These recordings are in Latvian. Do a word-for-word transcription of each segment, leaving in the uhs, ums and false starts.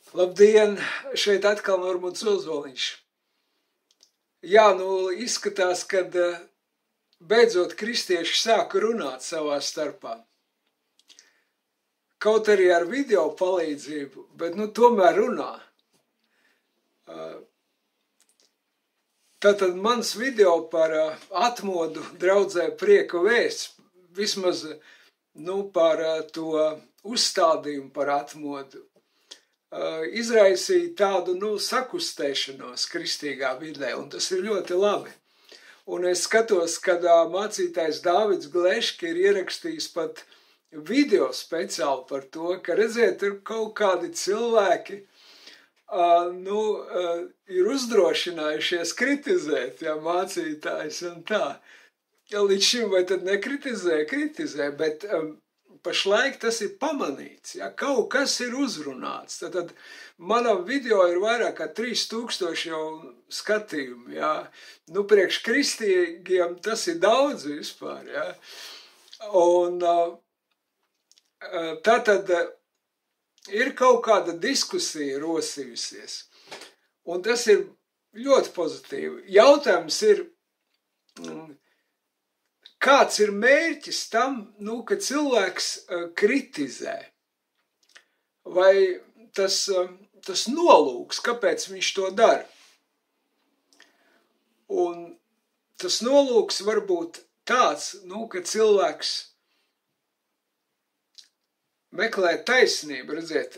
Labdien, šeit atkal Normons Ozoliņš. Jā, nu izskatās, kad beidzot kristieši sāka runāt savā starpā. Kaut arī ar video palīdzību, bet nu tomēr runā. Tātad mans video par atmodu draudzē Prieka vēsts, vismaz nu, par to uzstādījumu par atmodu, izraisīja tādu nu, sakustēšanos kristīgā vidē, un tas ir ļoti labi. Un es skatos, kad mācītājs Dāvids Gleški ir ierakstījis pat video speciāli par to, ka redziet, ir kaut kādi cilvēki, uh, nu, uh, ir uzdrošinājušies kritizēt, ja mācītājs un tā. Ja līdz šim vai tad nekritizē, kritizē, bet um, pašlaik tas ir pamanīts, ja kaut kas ir uzrunāts. Tad, tad manam video ir vairāk kā trīs tūkstoši jau skatījumu, ja. Nu, priekš kristīgiem tas ir daudz vispār, ja. Un uh, tātad ir kaut kāda diskusija rosījusies, un tas ir ļoti pozitīvi. Jautājums ir, kāds ir mērķis tam, nu, ka cilvēks kritizē? Vai tas, tas nolūks, kāpēc viņš to dara? Un tas nolūks var būt tāds, nu, ka cilvēks meklē taisnību, redziet,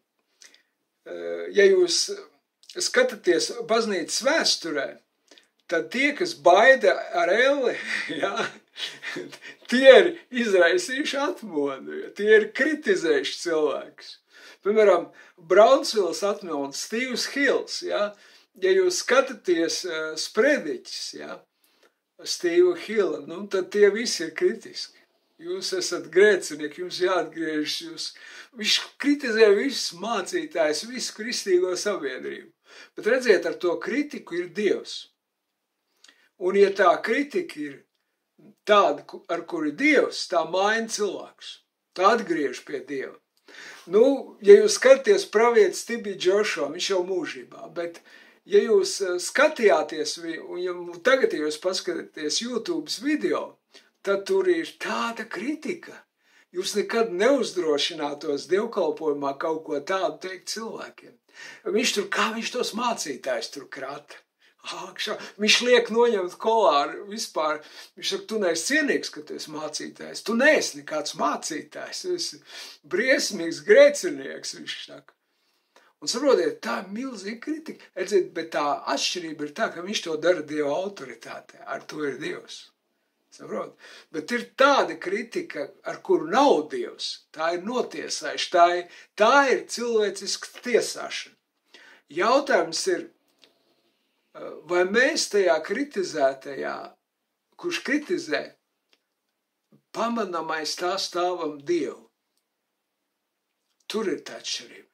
ja jūs skatāties baznīcas vēsturē, tad tie, kas baida ar elli, ja, tie ir izraisījuši atmodu, ja, tie ir kritizējuši cilvēkus. Piemēram, Brownsvilles atmodu, Steve's Hills, ja, ja jūs skatāties uh, sprediķis, ja, Steve Hilla, nu, tad tie visi ir kritiski. Jūs esat grēcinieki, jums jāatgriežas, jūs... Viņš kritizē visus mācītājus, visu kristīgo sabiedrību. Bet redziet, ar to kritiku ir Dievs. Un ja tā kritika ir tāda, ar kuru ir Dievs, tā maina cilvēks. Tā atgriež pie Dieva. Nu, ja jūs skaties pravietis Tibī Džošo, viņš jau mūžībā, bet ja jūs skatījāties, un ja tagad ja jūs paskatāties YouTube's video, tad tur ir tāda kritika. Jūs nekad neuzdrošinātos dievkalpojumā kaut ko tādu teikt cilvēkiem. Viņš tur, kā viņš tos mācītājs tur krata. Ākšā. Viņš liek noņemt kolāru vispār. Viņš saka, tu neesi cienīgs, ka tu esi mācītājs. Tu neesi nekāds mācītājs. Tu esi briesmīgs grēcinieks, viņš saka. Un saprotiet, tā ir milzīga kritika. Redziet, bet tā atšķirība ir tā, ka viņš to dara Dieva autoritātē. Ar to ir Dievs. Saprot? Bet ir tāda kritika, ar kuru nav Dievs. Tā ir notiesājuši, tā ir, tā ir cilvēciska tiesāšana. Jautājums ir, vai mēs tajā kritizētajā, kurš kritizē, pamanām aiz tā stāvam Dievu. Tur ir tā atšķirība.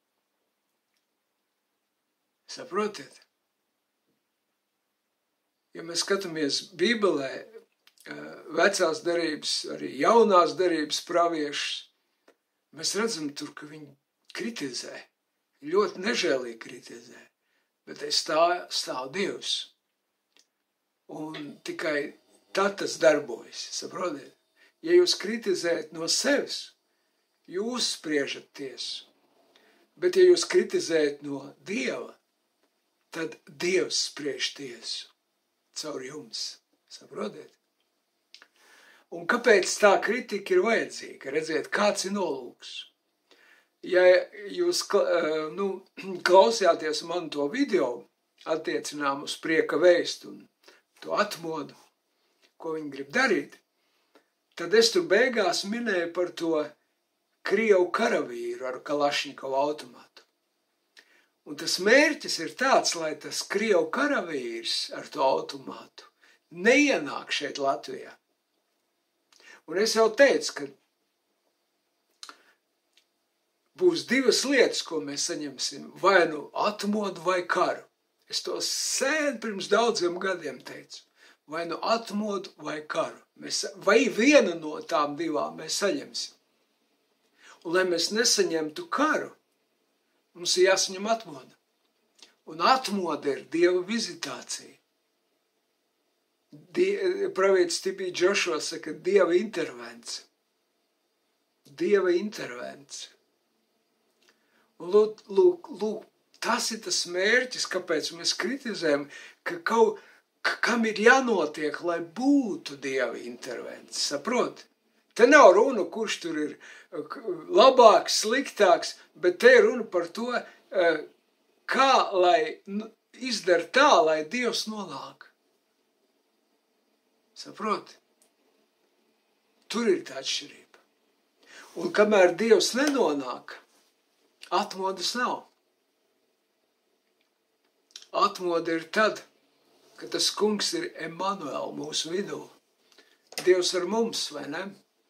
Saprotiet? Ja mēs skatāmies Bībelē, vecās derības, arī jaunās derības praviešus, mēs redzam tur, ka viņi kritizē, ļoti nežēlīgi kritizē, bet aiz tā stāv Dievs. Un tikai tad tas darbojas, saprotiet? Ja jūs kritizējat no sevis, jūs spriežat tiesu, bet ja jūs kritizējat no Dieva, tad Dievs spriež tiesu caur jums, saprotiet? Un kāpēc tā kritika ir vajadzīga? Redziet, kāds ir nolūks? Ja jūs nu, klausījāties man to video, attiecinām uz Prieka vēstu un to atmodu, ko viņi grib darīt, tad es tur beigās minēju par to Krievu karavīru ar Kalašņikovu automātu. Un tas mērķis ir tāds, lai tas Krievu karavīrs ar to automātu neienāk šeit Latvijā. Un es jau teicu, ka būs divas lietas, ko mēs saņemsim, vai nu atmodu vai karu. Es to sen pirms daudziem gadiem teicu, vai nu atmodu vai karu. Mēs, vai vienu no tām divām mēs saņemsim. Un lai mēs nesaņemtu karu, Mums ir jāsaņem atmoda. Un atmoda ir Dieva vizitācija. Die, pravietis Tibī Džošua saka, Dieva intervence. Dieva intervence. Un lūk, lūk, lūk, tas ir tas mērķis, kāpēc mēs kritizējam, ka kaut, ka, kam ir jānotiek, lai būtu Dieva intervence. Saproti? Te nav runa, kurš tur ir labāks, sliktāks, bet te ir runa par to, kā lai izdara tā, lai Dievs nonāk. Saproti? Tur ir tā atšķirība. Un kamēr Dievs nenonāk, atmodas nav. Atmoda ir tad, kad tas kungs ir Emanuēl mūsu vidū. Dievs ar mums, vai ne?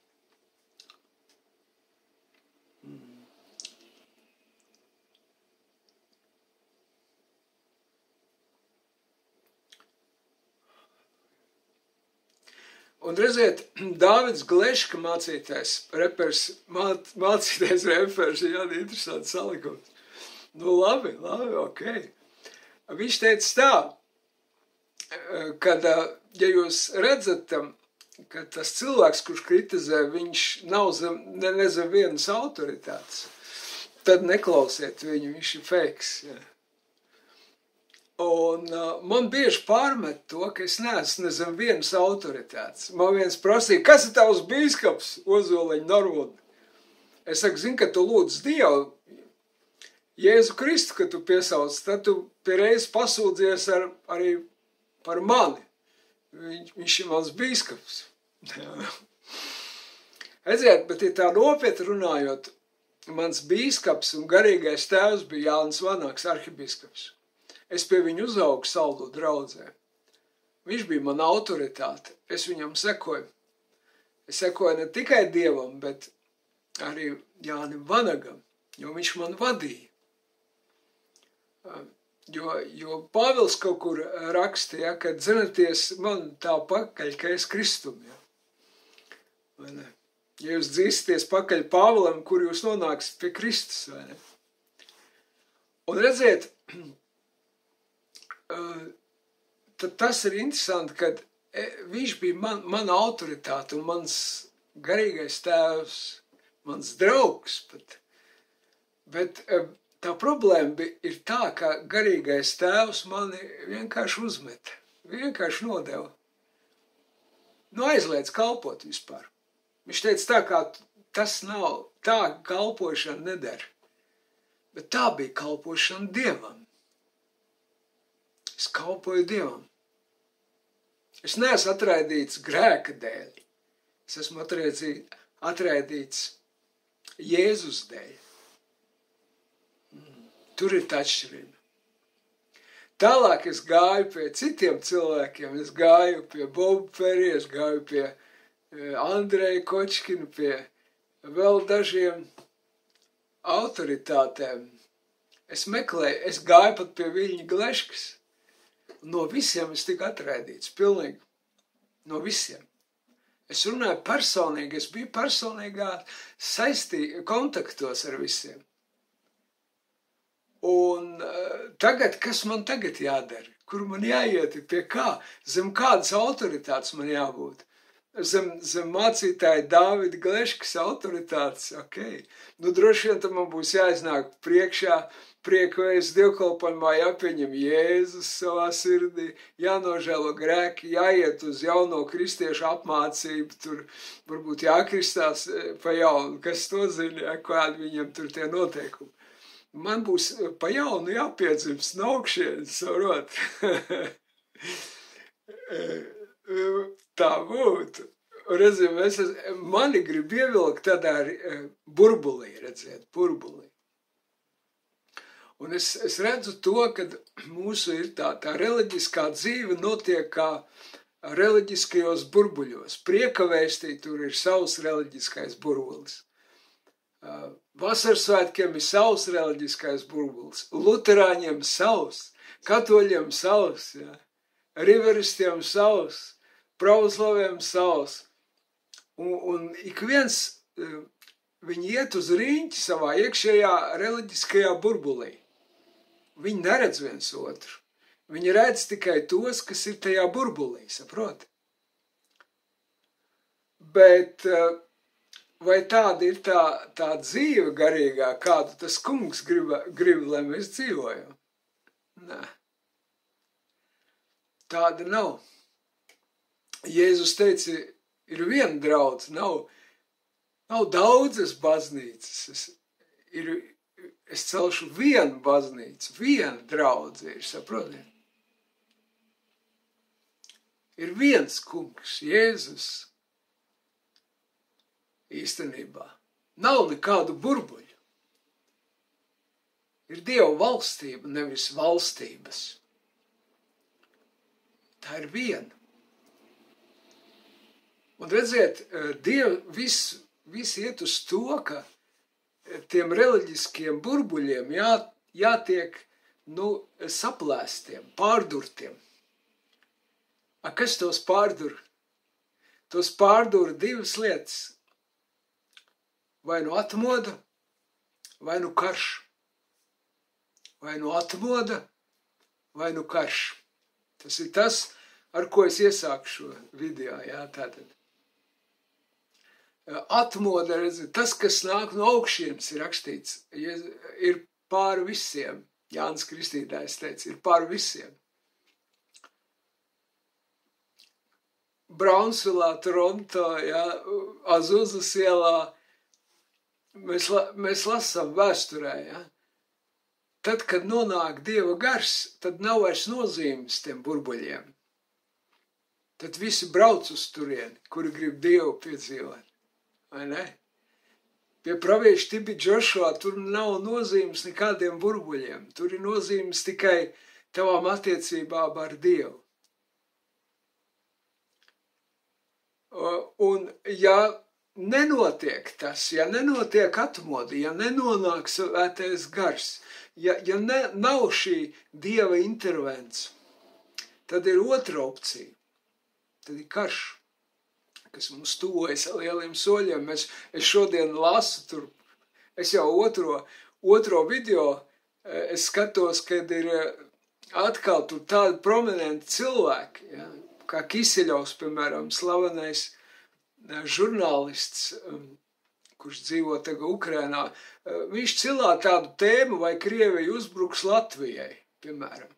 Un redziet, Dāvids Gleška mācītais, repers, māc, mācītais repers, jā, interesanti salikums. Nu labi, labi, ok. Viņš teica tā, kad, ja jūs redzat, ka tas cilvēks, kurš kritizē, viņš nav zem, ne, ne zem vienas autoritātes, tad neklausiet viņu, viņš ir fakes, jā. Un uh, man bieži pārmet to, ka es neesmu ne zem vienas autoritātes. Man viens prasīja, kas ir tavs bīskaps, Ozoliņa Norvuda? Es saku, zini, ka tu lūdz Dievu, Jēzu Kristu, ka tu piesauc, tad tu pierreiz pasūdzies ar, arī par mani. Viņš, viņš ir mans bīskaps. Redziet, bet ja tā nopietni runājot, mans bīskaps un garīgais tēvs bija Jānis Vanāks, arhibīskaps. Es pie viņu uzaugu Saldu draudzē. Viņš bija mana autoritāte. Es viņam sekoju. Es sekoju ne tikai Dievam, bet arī Jānim Vanagam, jo viņš man vadīja. Jo, jo Pāvils kaut kur rakstīja, ka dzenaties man tā pakaļ, ka es Kristum. Ja, vai ne? Ja jūs dzīsties pakaļ Pāvilam, kur jūs nonāksiet pie Kristus, vai ne? Un redziet, tad tas ir interesanti, kad viņš bija man, mana autoritāte un mans garīgais tēvs, mans draugs pat. Bet tā problēma bija, ir tā, ka garīgais tēvs mani vienkārši uzmeta, vienkārši nodeva. Nu, aizliedz kalpot vispār. Viņš teica tā, kā tas nav, tā kalpošana nedara. Bet tā bija kalpošana Dievam. Es kalpoju Dievam. Es neesmu atraidīts grēka dēļ. Es esmu atraidīts Jēzus dēļ. Tur ir tā atšķirība. Tālāk es gāju pie citiem cilvēkiem. Es gāju pie Boba Ferija, es gāju pie Andreja Kočkina, pie vēl dažiem autoritātēm. Es meklēju, es gāju pat pie Viļņa Gleškas. No visiem es tiku atraidīts, pilnīgi. No visiem. Es runāju personīgi, es biju personīgā saistī, kontaktos ar visiem. Un uh, tagad, kas man tagad jādara? Kur man jāiet, pie kā? Zem kādas autoritātes man jābūt? Zem, zem mācītāja Dāvida Gleškas autoritātes, ok. Nu, droši vien tam man būs jāiznāk priekšā, priekojas dievkalpojumā, jāpieņem Jēzus savā sirdī, jānožēlo grēki, jāiet uz jauno kristiešu apmācību, tur varbūt jākristās pa jaunu, kas to zina, kādi viņam tur tie noteikumi. Man būs pa jaunu jāpiedzimst no augšienes, saprot. Tā būtu. Redzim, es, mani grib ievilkt tādā burbulī, redziet, burbulī. Un es, es redzu to, ka mūsu ir tā, tā reliģiskā dzīve notiek kā reliģiskajos burbuļos. Priekavēstī tur ir savs reliģiskais burbulis. Vasarsvētkiem ir savs reliģiskais burbulis. Luterāņiem savs, katoļiem savs, ja. Riveristiem savs, pravoslaviem savs. Un, un ik viens viņi iet uz riņķi savā iekšējā reliģiskajā burbulī. Viņi neredz viens otru. Viņi redz tikai tos, kas ir tajā burbulī, saproti? Bet vai tāda ir tā, tā dzīve garīgā, kādu tas kungs grib, grib, lai mēs dzīvojam? Nē. Tāda nav. Jēzus teica, ir viena draudz, nav, nav daudzas baznīcas. Es, ir, es celšu vienu baznīcu, viena draudze ir, saprotiet? Ir viens kungs, Jēzus, īstenībā. Nav nekādu burbuļu. Ir Dieva valstība, nevis valstības. Tā ir viena. Un redziet, Diev viss vis iet uz to, ka tiem reliģiskiem burbuļiem jā, jātiek, nu, saplēstiem, pārdurtiem. A, kas tos pārdur? Tos pārdur divas lietas. Vai nu atmoda, vai nu karš. Vai nu atmoda, vai nu karš. Tas ir tas, ar ko es iesāku šo video, jā, tātad. Atmoda, redzi, tas, kas nāk no augšienes, ir rakstīts, ir pār visiem. Jānis Kristītājs teica, ir pār visiem. Braunsvilā, Toronto, jā, Azuzas ielā, mēs, la, mēs lasām vēsturē, jā. Tad, kad nonāk Dieva gars, tad nav vairs nozīmes tiem burbuļiem. Tad visi brauc uz turieni, kuri grib Dievu piedzīvot. Vai ne? Pie pravieša Tibi Džošua tur nav nozīmes nekādiem burbuļiem. Tur ir nozīmes tikai tavām attiecībām ar Dievu. Un ja nenotiek tas, ja nenotiek atmoda, ja nenonāk svētais gars, ja, ja ne, nav šī Dieva intervence, tad ir otra opcija. Tad ir karš, kas mums tuvojas lieliem soļiem. Mēs, es šodien lasu tur, es jau otro, otro video, es skatos, kad ir atkal tur tādi prominenti cilvēki, ja, kā Kiseļovs, piemēram, slavenais žurnālists, kurš dzīvo tagad Ukrainā. Viņš cilā tādu tēmu, vai Krievija uzbruks Latvijai, piemēram.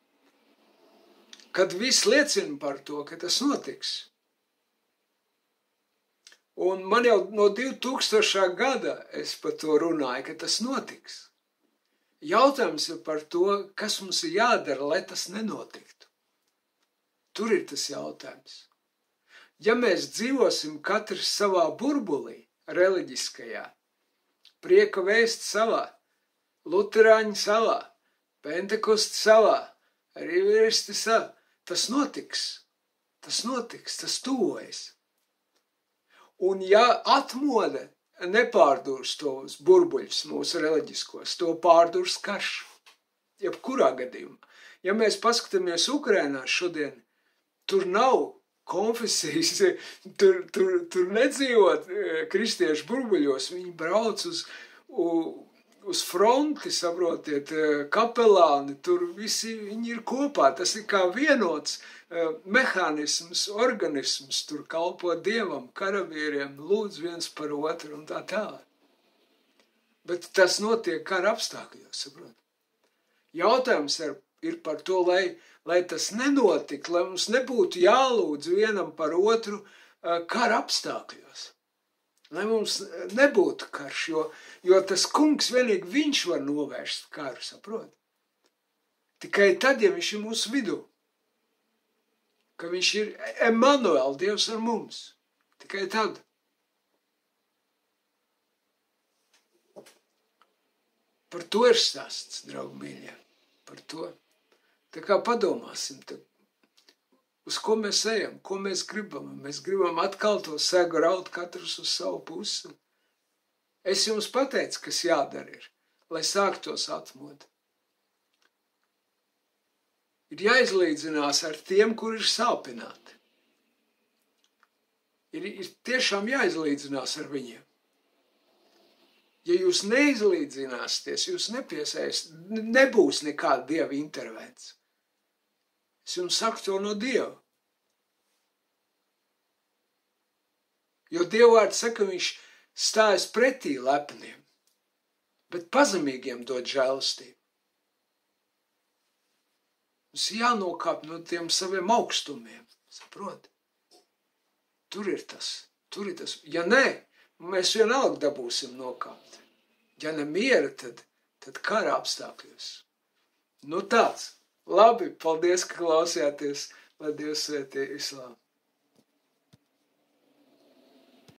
Kad viss liecina par to, ka tas notiks. Un man jau no divtūkstošā gada es par to runāju, ka tas notiks. Jautājums ir par to, kas mums ir jādara, lai tas nenotiktu. Tur ir tas jautājums. Ja mēs dzīvosim katrs savā burbulī, reliģiskajā, prieka vēst savā, luterāņi savā, pentekosti savā, arī vērsti savā, tas notiks, tas notiks, tas tuvojas. Un ja atmoda nepārdurs tos burbuļus mūsu reliģiskos, to pārdurs karš, jebkurā gadījumā. Ja mēs paskatāmies Ukrainā šodien, tur nav konfesijas, tur, tur, tur nedzīvot kristiešu burbuļos, viņi brauc uz, uz fronti, saprotiet, kapelāni, tur visi viņi ir kopā, tas ir kā vienots mehānisms, organisms, tur kalpo Dievam, karavīriem, lūdz viens par otru un tā tālāk. Bet tas notiek kara apstākļos, saprot. Jautājums ir, ir par to, lai, lai tas nenotiktu, lai mums nebūtu jālūdz vienam par otru kara apstākļos. Lai mums nebūtu karš, jo, jo tas kungs vienīgi viņš var novērst karu, saprot. Tikai tad, ja viņš ir mūsu vidū, ka viņš ir Emanuel, Dievs ar mums. Tikai tad. Par to ir stāsts, draugi mīļie. Par to. Tā kā padomāsim, tā, uz ko mēs ejam, ko mēs gribam. Mēs gribam atkal to segu raut katrs uz savu pusi. Es jums pateicu, kas jādara ir, lai sāktos atmoda. Ir jāizlīdzinās ar tiem, kur ir sāpināti. Ir, ir tiešām jāizlīdzinās ar viņiem. Ja jūs neizlīdzināsieties, jūs nepiesaist, nebūs nekāda Dieva intervence. Es jums saku to no Dieva. Jo Dievvvārds saka, viņš stājas pretī lepniem, bet pazemīgiem dod žēlastību. Mums jānokāp no tiem saviem augstumiem, saproti? Tur ir tas, tur ir tas. Ja nē, mēs vienalga dabūsim nokāpt. Ja ne miera, tad, tad kara apstākļos. Nu tāds. Labi, paldies, ka klausījāties. Lai Dievs svētī Islāmu.